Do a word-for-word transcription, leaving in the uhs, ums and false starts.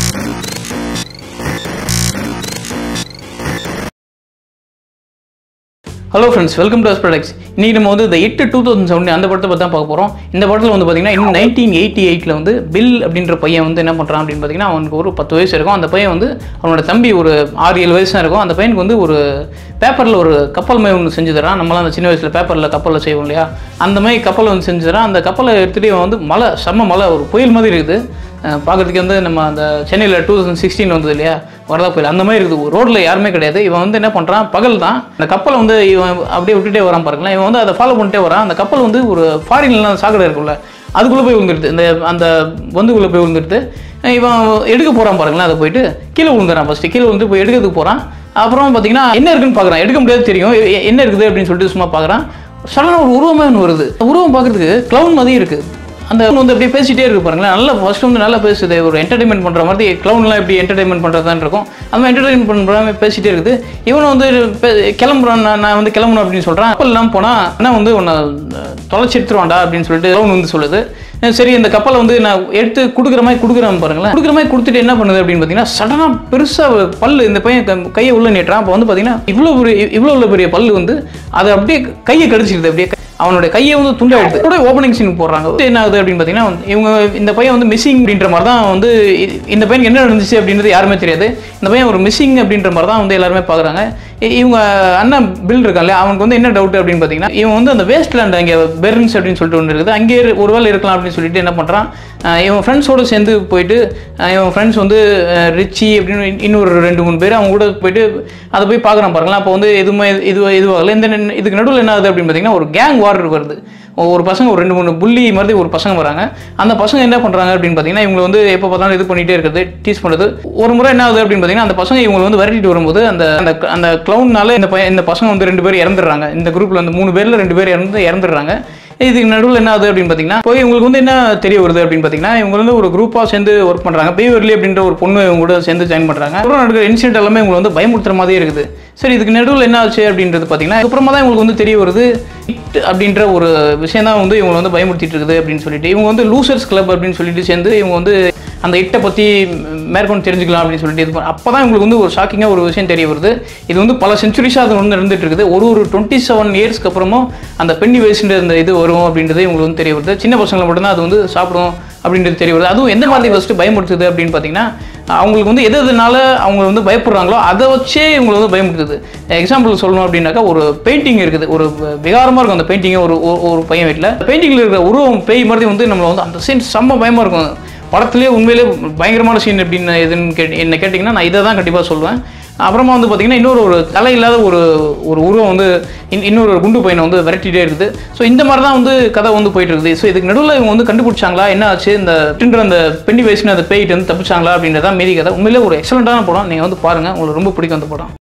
Hello friends, welcome to aspra. இன்னைக்கு நம்ம வந்து the எட்டு two thousand seven அந்த படத்தை பத்தி தான் பார்க்க போறோம். இந்த படத்துல வந்து பாத்தீங்கன்னா இன்னும் nineteen eighty-eight ல வந்து பில் அப்படிங்கற பையன் வந்து என்ன பண்றான் அப்படினு பாத்தீங்கன்னா அவனுக்கு ஒரு ten வயசு இருக்கும். அந்த பையன் வந்து அவனோட தம்பி ஒரு six seven வயசா இருக்கும். அந்த பையனுக்கு வந்து ஒரு பேப்பர்ல ஒரு கப்பல் மாதிரி ஒன்னு செஞ்சு தரான். நம்மள அந்த சின்ன வயசுல பேப்பர்ல கப்பல்ல செய்வோம் இல்லையா? அந்த மாதிரி கப்பல் வந்து செஞ்சு தரான். அந்த கப்பலை எடுத்துட்டு வந்து மலை செம்ம மலை ஒரு புயல் மாதிரி இருக்குது. பார்க்கறதுக்கு வந்து நம்ம அந்த சென்னையில் டூ தௌசண்ட் சிக்ஸ்டீன் வந்தது இல்லையா வரதா புயல் அந்த மாதிரி இருக்குது. ரோட்டில் யாருமே கிடையாது. இவன் வந்து என்ன பண்ணுறான், பகல் தான் அந்த கப்பலை வந்து இவன் அப்படியே விட்டுட்டே வரான் பாருங்களேன். இவன் வந்து அதை ஃபாலோ பண்ணிட்டே வரான். அந்த கப்பல் வந்து ஒரு ஃபாரின்லாம் சாக்கடை இருக்குல்ல அதுக்குள்ளே போய் விழுந்துடுது. இந்த அந்த வந்துக்குள்ளே போய் விழுந்துடுது. இவன் எடுக்க போகிறான் பாருங்களேன். அதை போயிட்டு கீழே விழுந்துறான். ஃபஸ்ட்டு கீழே விழுந்து போய் எடுக்கிறதுக்கு போகிறான். அப்புறம் பார்த்தீங்கன்னா என்ன இருக்குன்னு பார்க்குறான். எடுக்க முடியாது தெரியும் என்ன இருக்குது அப்படின்னு சொல்லிட்டு சும்மா பார்க்குறான். சடனாக ஒரு உருவமே ஒன்று வருது. உருவம் பார்க்குறதுக்கு க்ளவுன் மாதிரி இருக்குது. அந்த வந்து அப்படியே பேசிட்டே இருக்கு பாருங்களேன். நல்லா ஃபர்ஸ்ட் வந்து நல்லா பேசுது. ஒரு என்டர்டைன்மெண்ட் பண்ணுற மாதிரி க்ளவுன்லாம் எப்படி என்டர்டைன்மெண்ட் பண்ணுறதான் இருக்கும். அந்த மாதிரி என்டர்டைன்மெண்ட் பண்ணுற மாதிரி பேசிட்டே இருக்குது. இவனை வந்து கிளம்புறான். நான் நான் வந்து கிளம்பணும் அப்படின்னு சொல்கிறான். கப்பல் இல்லாமல் போனால் ஆனால் வந்து உன்னை தொலைச்சி எடுத்துருவான்டா அப்படின்னு சொல்லிட்டு க்ளவுன் வந்து சொல்லுது. சரி இந்த கப்பலை வந்து நான் எடுத்து கொடுக்குற மாதிரி கொடுக்குறான் பாருங்களேன். கொடுக்குற மாதிரி கொடுத்துட்டு என்ன பண்ணுது அப்படின்னு பார்த்தீங்கன்னா சடனாக பெருசாக பல்லு இந்த பையன் கையை உள்ள நீட்டுறான். அப்போ வந்து பார்த்தீங்கன்னா இவ்வளோ பெரிய இவ்வளோ உள்ள பெரிய பல்லு வந்து அதை அப்படியே கையை கடிச்சிடுது. அப்படியே அவனுடைய கையை வந்து துண்டாயிடுது. கூட ஓப்பனிங் சீன் போடுறாங்க. என்ன ஆகுது அப்படின்னு பார்த்தீங்கன்னா இவங்க இந்த பையன் வந்து மிஸ்ஸிங் அப்படின்ற மாதிரி தான் வந்து இந்த பையனுக்கு என்ன நடந்துச்சு அப்படின்றது யாருமே தெரியாது. இந்த பையன் ஒரு மிஸ்ஸிங் அப்படின்ற மாதிரி தான் வந்து எல்லாருமே பார்க்குறாங்க. இவங்க அண்ணன் பில் இருக்காங்க அவனுக்கு வந்து என்ன டவுட் அப்படின்னு பார்த்தீங்கன்னா இவன் வந்து அந்த வேஸ்ட் லேண்ட் அங்கே பெர்ன்ஸ் அப்படின்னு சொல்லிட்டு ஒன்று இருக்குது. அங்கே ஒரு வேலை இருக்கலாம் அப்படின்னு சொல்லிட்டு என்ன பண்ணுறான், இவன் ஃப்ரெண்ட்ஸோடு சேர்ந்து போயிட்டு இவன் ஃப்ரெண்ட்ஸ் வந்து ரிச்சி அப்படின்னு இன்னொரு ரெண்டு மூணு பேர் அவங்க கூட போயிட்டு அதை போய் பார்க்குறான் பாருங்களேன். அப்போ வந்து எதுவுமே இது இதுவாகல. இந்த இதுக்கு நடுவில் என்ன ஆகுது அப்படின்னு பார்த்தீங்கன்னா ஒரு கேங் வார் வருது. ஒரு பசங்க ஒரு ரெண்டு மூணு புள்ளி மாதிரி ஒரு பசங்க வராங்க. அந்த பசங்க என்ன பண்ணுறாங்க அப்படின்னு பார்த்தீங்கன்னா இவங்க வந்து எப்போ பார்த்தாலும் இது பண்ணிகிட்டே இருக்கிறது, டீஸ் பண்ணுறது. ஒரு முறை என்ன ஆகுது அப்படின்னு பார்த்தீங்கன்னா அந்த பசங்க இவங்க வந்து விரட்டிட்டு வரும்போது அந்த அந்த க்ளவுன்னால இந்த இந்த பசங்க வந்து ரெண்டு பேர் இறந்துடுறாங்க. இந்த குரூப்பில் வந்து மூணு பேரில் ரெண்டு பேர் இறந்து இறந்துடுறாங்க. இதுக்கு நடுவில் என்ன ஆகுது அப்படின்னு பார்த்தீங்கன்னா போய் இவங்களுக்கு வந்து என்ன தெரிய வருது அப்படின்னு பார்த்தீங்கன்னா இவங்க வந்து ஒரு குரூப்பாக சேர்ந்து ஒர்க் பண்ணுறாங்க. பேவர்லி அப்படின்ற ஒரு பொண்ணு இவங்க கூட சேர்ந்து ஜாயின் பண்ணுறாங்க. அப்புறம் நடக்கிற இன்சிடென்ட் எல்லாமே இவங்களை வந்து பயமுறுத்துற மாதிரியே இருக்குது. சரி இதுக்கு நடுவில் என்ன ஆச்சு அப்படின்றது பார்த்தீங்கன்னா அப்புறமா தான் இவங்களுக்கு வந்து தெரிய வருது இட் அப்படின்ற ஒரு விஷயம் தான் வந்து இவங்க வந்து பயமுறுத்திட்டு இருக்குது அப்படின்னு சொல்லிட்டு இவங்க வந்து லூசர்ஸ் கிளப் அப்படின்னு சொல்லிட்டு சேர்ந்து இவங்க வந்து அந்த இட்டை பற்றி மேற்கொண்டு தெரிஞ்சுக்கலாம் அப்படின்னு சொல்லிட்டு இது அப்போ தான் இவங்களுக்கு வந்து ஒரு ஷாக்கிங்காக ஒரு விஷயம் தெரிய வருது. இது வந்து பல சென்ச்சுரிஸாக அது வந்து நடந்துட்டு இருக்குது. ஒரு ஒரு டுவெண்ட்டி செவன் இயர்ஸ்க்கு அப்புறமும் அந்த பென்னி வேஸ்ட் அந்த இது வரும் அப்படின்றது இவங்களுக்கு வந்து தெரிய வருது. சின்ன பசங்களை மட்டும்தான் அது வந்து சாப்பிடும் அப்படின்றது தெரிய வருது. அதுவும் எந்த மாதிரி ஃபஸ்ட்டு பயமுறுத்துது அப்படின்னு பார்த்தீங்கன்னா அவங்களுக்கு வந்து எது எதுனால அவங்க வந்து பயப்படுறாங்களோ அதை வச்சே இவங்களை வந்து பயமுறுத்துது. எக்ஸாம்பிள் சொல்லணும் அப்படின்னாக்கா ஒரு பெயிண்டிங் இருக்குது. ஒரு விகாரமாக இருக்கும் அந்த பெயிண்டிங்கை ஒரு ஒரு பையன் வீட்டில் பெயிண்டிங்கில் இருக்கிற உருவம் பேய் மாதிரி வந்து நம்மளை வந்து அந்த சீன் செம்ம பயமாக இருக்கும். படத்துலேயே உண்மையிலே பயங்கரமான சீன் அப்படின்னு எதுன்னு கேட்டு என்ன கேட்டிங்கன்னா நான் இதை தான் கண்டிப்பாக சொல்லுவேன். அப்புறமா வந்து பார்த்திங்கன்னா இன்னொரு ஒரு தலை இல்லாத ஒரு ஒரு உருவம் வந்து இன்னொரு ஒரு குண்டு பையனை வந்து விரட்டிகிட்டே இருக்குது. ஸோ இந்த மாதிரி தான் வந்து கதை வந்து போயிட்டு இருக்குது. ஸோ இதுக்கு நடுவில் இவங்க வந்து கண்டுபிடிச்சாங்களா என்ன ஆச்சு இந்த டின்ற அந்த பென்னி வேஸ்ட்னு அந்த பேயிட்டு வந்து தப்பிச்சாங்களா அப்படின்றதான் மீதி கதை. உண்மையிலே ஒரு எக்ஸலண்ட்டான படம். நீங்கள் வந்து பாருங்கள், உங்களுக்கு ரொம்ப பிடிக்கும் அந்த படம்.